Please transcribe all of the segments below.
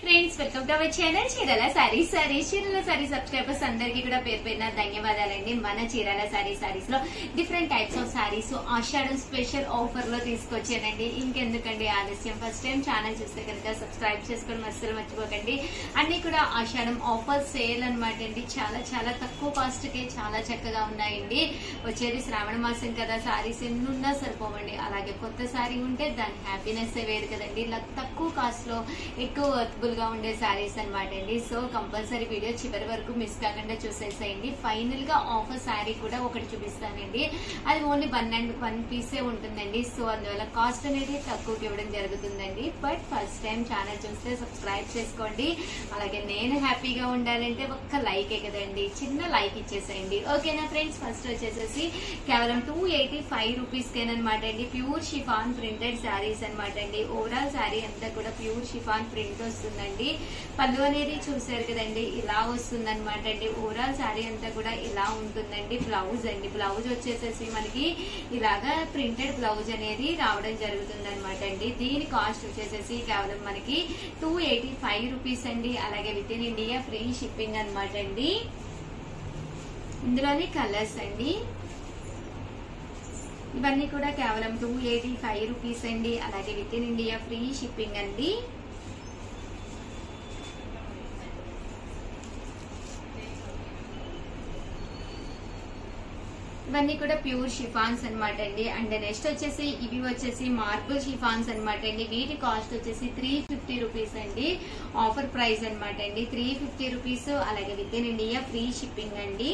Friends welcome to our channel Chirala sarees. Chirala saree subscribers అందరికీ కూడా పేరు పేరున ధన్యవాదాలండి. మన చీరాల సారీస్ లో different types of sarees Ashadham special offer లో తీసుకొచ్చానండి. ఇంకెందుకండి ఆలస్యం, ఫస్ట్ టైం ఛానల్ చూస్తే కనుక సబ్స్క్రైబ్ చేసుకోవడం అస్సలు మర్చిపోకండి. అన్ని కూడా ఆషాఢం ఆఫర్ సేల్ అనమాట అండి. చాలా చాలా తక్కువ కాస్ట్ కే చాలా చక్కగా ఉన్నాయండి. వచ్చేది శ్రావణ మాసం కదా, సారీస్ ఎన్నున్నా సరిపోవండి. అలాగే కొత్త సారీ ఉంటే దాని హ్యాపీనెస్ వేరు కదండి. ఇలా తక్కువ కాస్ట్ లో ఎక్కువ వర్తబుల్ గా ఉండే సారీస్ అనమాట అండి. సో కంపల్సరీ వీడియో చివరి వరకు మిస్ కాకుండా చూసేసేయండి. ఫైనల్ గా ఆఫర్ సారీ కూడా ఒకటి చూపిస్తానండి. అది ఓన్లీ 1 పీసే ఉంటుందండి. సో అందువల్ల కాస్ట్ అనేది తక్కువకి ఇవ్వడం జరుగుతుందండి. బట్ ఫస్ట్ టైం ఛానల్ చూస్తే సబ్స్క్రైబ్ చేసుకోండి. అలాగే నేను హ్యాపీగా ఉండాలంటే ఒక్క లైకే కదండి, చిన్న లైక్ ఇచ్చేసేయండి. ఓకేనా ఫ్రెండ్స్? ఫస్ట్ వచ్చేసేసి కేవలం 285 రూపీస్ కేనమాట అండి. ప్యూర్ షిఫాన్ ప్రింటెడ్ శారీస్ అనమాట అండి. ఓవరాల్ శారీ అంతా కూడా ప్యూర్ షిఫాన్ ప్రింట్ వస్తుందండి. పళ్ళు అనేది చూసారు కదండి, ఇలా వస్తుంది అనమాట అండి. ఓవరాల్ శారీ అంతా కూడా ఇలా ఉంటుందండి. బ్లౌజ్ అండి, బ్లౌజ్ వచ్చేసేసి మనకి ఇలాగా ప్రింటెడ్ బ్లౌజ్ అనేది రావడం జరుగుతుంది అనమాట అండి. దీని కాస్ట్ వచ్చేసేసి కేవలం మనకి 285 రూపీస్ అండి. అలాగే within India free shipping అనమాట అండి. ఇందులోని కలర్స్ అండి, ఇవన్నీ కూడా కేవలం 285 రూపీస్ అండి. అలాగే within India free shipping అండి. ఇవన్నీ కూడా ప్యూర్ షిఫాన్స్ అనమాట అండి. అండ్ నెక్స్ట్ వచ్చేసి ఇవి వచ్చేసి మార్బుల్ షిఫాన్స్ అనమాట అండి. వీటి కాస్ట్ వచ్చేసి 350 రూపీస్ అండి. ఆఫర్ ప్రైస్ అనమాట అండి. 350 రూపీస్. అలాగే within India free shipping అండి.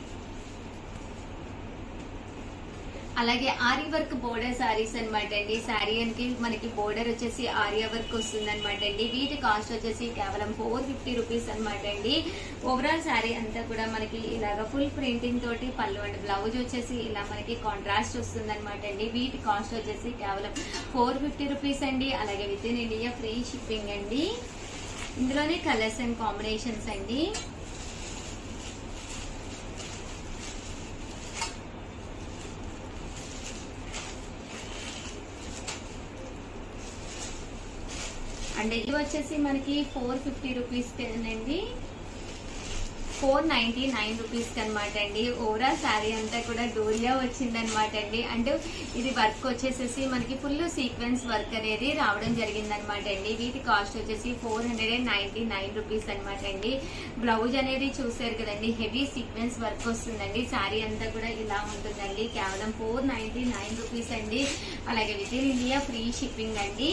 అలాగే ఆరి వర్క్ బోర్డర్ సారీస్ అనమాట అండి. శారీ అంటే మనకి బోర్డర్ వచ్చేసి ఆరియా వర్క్ వస్తుంది అనమాట అండి. వీటి కాస్ట్ వచ్చేసి కేవలం 450 రూపీస్ అనమాట అండి. ఓవరాల్ శారీ అంతా కూడా మనకి ఇలాగ ఫుల్ ప్రింటింగ్ తోటి పళ్ళు అండ్ బ్లౌజ్ వచ్చేసి ఇలా మనకి కాంట్రాస్ట్ వస్తుంది అనమాట అండి. వీటి కాస్ట్ వచ్చేసి కేవలం 450 రూపీస్ అండి. అలాగే within India free shipping అండి. ఇందులోనే కలర్స్ అండ్ కాంబినేషన్స్ అండి. అండ్ ఇది వచ్చేసి మనకి 450 రూపీస్ అండి. 499 రూపీస్ అనమాట అండి. ఓవరాల్ శారీ అంతా కూడా డోరియా వచ్చింది అనమాట అండి. అండ్ ఇది వర్క్ వచ్చేసేసి మనకి ఫుల్ సీక్వెన్స్ వర్క్ అనేది రావడం జరిగింది అనమాట అండి. వీటి కాస్ట్ వచ్చేసి 499 రూపీస్ అనమాట అండి. బ్లౌజ్ అనేది చూసారు కదండి, హెవీ సీక్వెన్స్ వర్క్ వస్తుందండి. శారీ అంతా కూడా ఇలా ఉంటుందండి. కేవలం 499 రూపీస్ అండి. అలాగే within India free shipping అండి.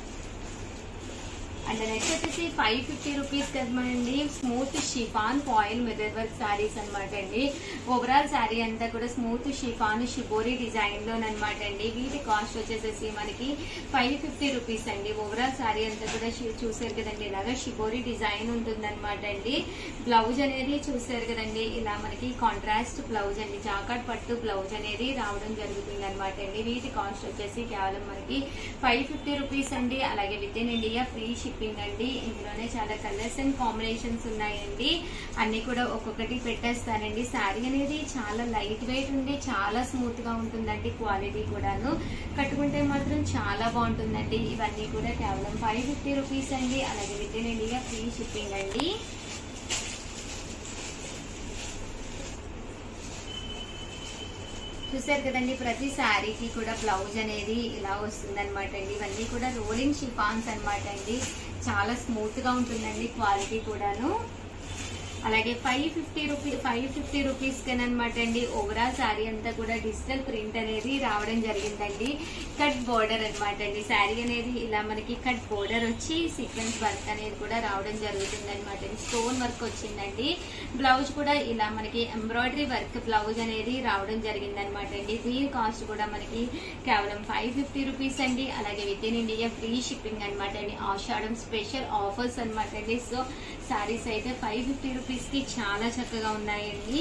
అండ్ నెక్స్ట్ వచ్చేసి 550 రూపీస్ కదమండి. Smooth chiffon foil mirror work sarees అనమాట అండి. ఓవరాల్ శారీ అంతా కూడా స్మూత్ షిఫాన్ షిబోరి డిజైన్ లోనమాట అండి. వీటి కాస్ట్ వచ్చేసేసి మనకి 550 రూపీస్ అండి. ఓవరాల్ శారీ అంతా కూడా చూసారు కదండి, ఇలాగా షిబోరి డిజైన్ ఉంటుంది అనమాట అండి. బ్లౌజ్ అనేది చూసారు కదండి, ఇలా మనకి కాంట్రాస్ట్ బ్లౌజ్ అండి. జాకాట్ పట్టు బ్లౌజ్ అనేది రావడం జరుగుతుంది అనమాట అండి. వీటి కాస్ట్ వచ్చేసి కేవలం మనకి 550 రూపీస్ అండి. అలాగే within India free shipping అండి. ఇందులోనే చాలా కలర్స్ అండ్ కాంబినేషన్స్ ఉన్నాయండి. అన్ని కూడా ఒక్కొక్కటి పెట్టేస్తానండి. శారీ అనేది చాలా లైట్ వెయిట్ ఉంది, చాలా స్మూత్ గా ఉంటుందండి. క్వాలిటీ కూడాను కట్టుకుంటే మాత్రం చాలా బాగుంటుందండి. ఇవన్నీ కూడా కేవలం 550 రూపీస్ అండి. అలాగే within India free shipping అండి. చూసారు కదండి, ప్రతి శారీకి కూడా బ్లౌజ్ అనేది ఇలా వస్తుంది అనమాట అండి. ఇవన్నీ కూడా రోలింగ్ షిఫాన్స్ అనమాట అండి. చాలా స్మూత్ గా ఉంటుందండి క్వాలిటీ కూడాను. అలాగే 550 రూపీస్ కనమాట అండి. ఓవరాల్ శారీ అంతా కూడా డిజిటల్ ప్రింట్ అనేది రావడం జరిగిందండి. కట్ బోర్డర్ అనమాట అండి. శారీ అనేది ఇలా మనకి కట్ బోర్డర్ వచ్చి సీక్వెన్స్ వర్క్ అనేది కూడా రావడం జరుగుతుంది అనమాట అండి. స్టోన్ వర్క్ వచ్చిందండి. బ్లౌజ్ కూడా ఇలా మనకి ఎంబ్రాయిడరీ వర్క్ బ్లౌజ్ అనేది రావడం జరిగింది అనమాట అండి. దీని కాస్ట్ కూడా మనకి కేవలం 550 రూపీస్ అండి. అలాగే within India free shipping అనమాట అండి. ఆషాఢం స్పెషల్ ఆఫర్స్ అనమాట అండి. సో శారీస్ అయితే 550 రూపీస్ కి చాలా చక్కగా ఉన్నాయండి.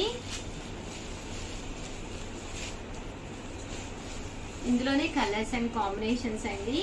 ఇందులోనే కలర్స్ అండ్ కాంబినేషన్స్ అండి.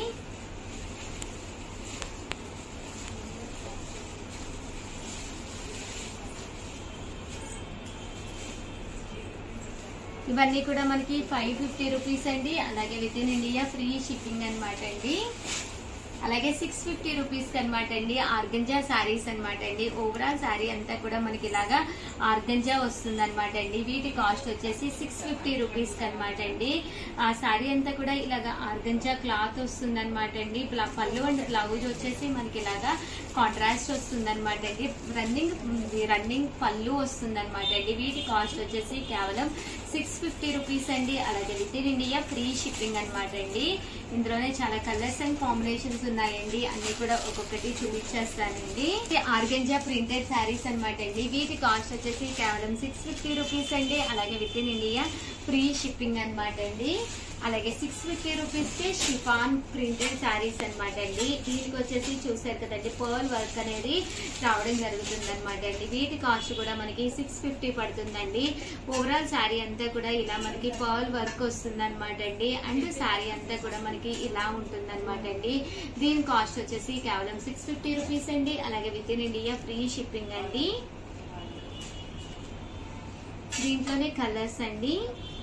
ఇవన్నీ కూడా మనకి 550 రూపీస్ అండి. అలాగే within India free shipping అనమాట అండి. అలాగే 650 రూపీస్ అనమాట అండి ఆర్గంజా శారీస్ అనమాట అండి. ఓవరాల్ శారీ అంతా కూడా మనకి ఇలాగా ఆర్గంజా వస్తుంది అనమాట అండి. వీటి కాస్ట్ వచ్చేసి 650 రూపీస్ అనమాట అండి. ఆ శారీ అంతా కూడా ఇలాగా ఆర్గంజా క్లాత్ వస్తుంది అనమాట అండి. పళ్ళు అండ్ బ్లౌజ్ వచ్చేసి మనకి ఇలాగా కాంట్రాస్ట్ వస్తుంది అనమాట అండి. రన్నింగ్ పళ్ళు వస్తుంది అనమాట అండి. వీటి కాస్ట్ వచ్చేసి కేవలం 650 రూపీస్ అండి. అలాగే within India free shipping అనమాట అండి. ఇందులోనే చాలా కలర్స్ అండ్ కాంబినేషన్స్ ఉన్నాయండి. అన్ని కూడా ఒక్కొక్కటి చూపించేస్తానండి. ఆర్గంజా ప్రింటెడ్ శారీస్ అనమాట అండి. వీటి కాస్ట్ వచ్చేసి కేవలం 650 రూపీస్ అండి. అలాగే within India free shipping అనమాట అండి. అలాగే 650 రూపీస్ కి షిఫాన్ ప్రింటెడ్ శారీస్ అనమాట అండి. దీనికి వచ్చేసి చూసారు కదండి పర్ల్ వర్క్ అనేది రావడం జరుగుతుంది అనమాట అండి. వీటి కాస్ట్ కూడా మనకి 650 పడుతుందండి. ఓవరాల్ శారీ అంతా కూడా ఇలా మనకి పర్ల్ వర్క్ వస్తుంది అనమాట అండి. అండ్ శారీ అంతా కూడా మనకి ఇలా ఉంటుంది అనమాట అండి. దీని కాస్ట్ వచ్చేసి కేవలం 650 రూపీస్ అండి. అలాగే within India free shipping అండి. దీంట్లోనే కలర్స్ అండి.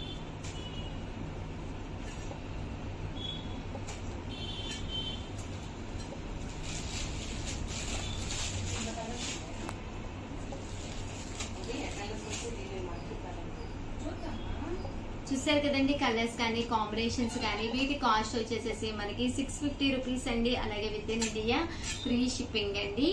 చూసారు కదండి కలర్స్ కానీ కాంబినేషన్స్ కానీ. వీటి కాస్ట్ వచ్చేసేసి మనకి 650 రూపీస్ అండి. అలాగే within India free shipping అండి.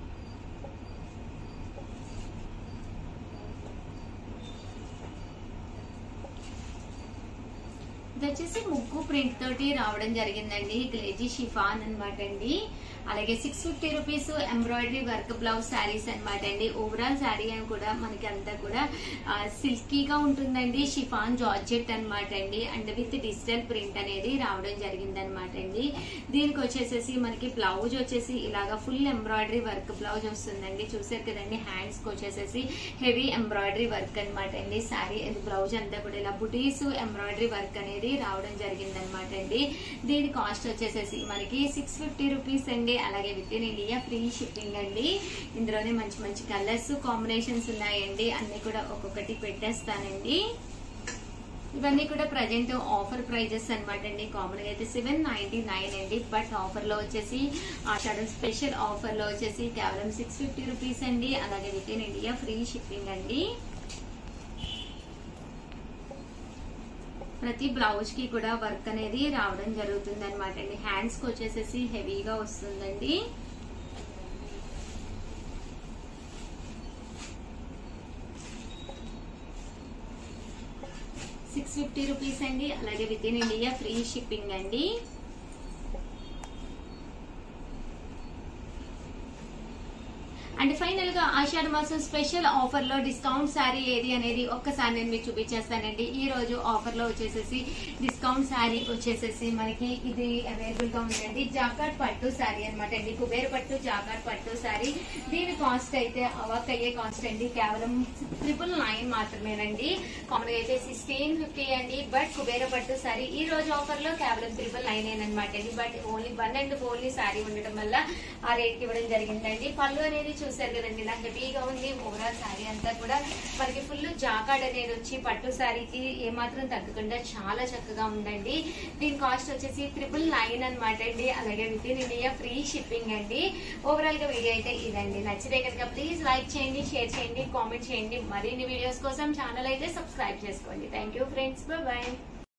ఇది వచ్చేసి ముగ్గు ప్రింట్ తోటి రావడం జరిగిందండి. గ్లేజీ షిఫాన్ అనమాట అండి. అలాగే 650 rupees embroidery work blouse sarees అనమాట అండి. ఓవరాల్ శారీ అని కూడా మనకి అంతా కూడా సిల్కీగా ఉంటుందండి. షిఫాన్ జార్జెట్ అనమాట అండి. అండ్ విత్ డిజిటల్ ప్రింట్ అనేది రావడం జరిగింది అనమాట అండి. దీనికి వచ్చేసేసి మనకి బ్లౌజ్ వచ్చేసి ఇలాగా ఫుల్ ఎంబ్రాయిడరీ వర్క్ బ్లౌజ్ వస్తుందండి. చూసారు కదండి హ్యాండ్స్ కి వచ్చేసేసి హెవీ ఎంబ్రాయిడరీ వర్క్ అనమాట అండి. శారీ బ్లౌజ్ అంతా కూడా ఇలా బుటీస్ ఎంబ్రాయిడరీ వర్క్ అనేది రావడం జరిగింది అనమాట అండి. దీని కాస్ట్ వచ్చేసేసి మనకి 650 రూపీస్ అండి. అలాగే within India free shipping అండి. ఇందులోనే మంచి మంచి కలర్స్ కాంబినేషన్స్ ఉన్నాయండి. అన్ని కూడా ఒక్కొక్కటి పెట్టేస్తానండి. ఇవన్నీ కూడా ప్రజెంట్ ఆఫర్ ప్రైజెస్ అనమాట అండి. కామన్ గా అయితే 799 అండి. బట్ ఆఫర్ లో వచ్చేసి ఆషాఢం స్పెషల్ ఆఫర్ లో వచ్చేసి కేవలం 650 రూపీస్ అండి. అలాగే within India free shipping అండి. ప్రతి బ్లౌజ్ కి కూడా వర్క్ అనేది రావడం జరుగుతుంది అనమాట అండి. హ్యాండ్స్ కి వచ్చేసేసి హెవీగా వస్తుందండి. ₹650 అండి. అలాగే within India free shipping అండి. అండ్ ఫైనల్ గా ఆషాఢ మాసం స్పెషల్ ఆఫర్ లో డిస్కౌంట్ శారీ ఏది అనేది ఒక్కసారి నేను మీకు చూపించేస్తానండి. ఈ రోజు ఆఫర్ లో వచ్చేసేసి డిస్కౌంట్ శారీ వచ్చేసేసి మనకి ఇది అవైలబుల్ గా ఉందండి. జాకాట్ పట్టు శారీ అనమాట అండి. కుబేర పట్టు జాకాట్ పట్టు శారీ. దీని కాస్ట్ అయితే అవాక్ అయ్యే కాస్ట్ అండి. కేవలం 999 మాత్రమేనండి. కామన్ గా అయితే 1650 అండి. బట్ కుబేర పట్టు శారీ ఈ రోజు ఆఫర్ లో కేవలం 999 అనమాట అండి. But only 1 and only saree ఉండటం వల్ల ఆ రేట్ కి ఇవ్వడం జరిగిందండి. పళ్ళు అనేది చూసారు కదండి ఇలా హెవీగా ఉంది. ఓవరాల్ శారీ అంతా కూడా మనకి ఫుల్ జాకాడ్ అనేది వచ్చి పట్టు శారీకి ఏమాత్రం తగ్గకుండా చాలా చక్కగా ఉందండి. దీని కాస్ట్ వచ్చేసి 999 అనమాట అండి. అలాగే within India free shipping అండి. ఓవరాల్ గా వీడియో అయితే ఇదండి. నచ్చితే కనుక ప్లీజ్ లైక్ చేయండి, షేర్ చేయండి, కామెంట్ చేయండి. మరిన్ని వీడియోస్ కోసం ఛానల్ అయితే సబ్స్క్రైబ్ చేసుకోండి. Thank you friends. బాయ్.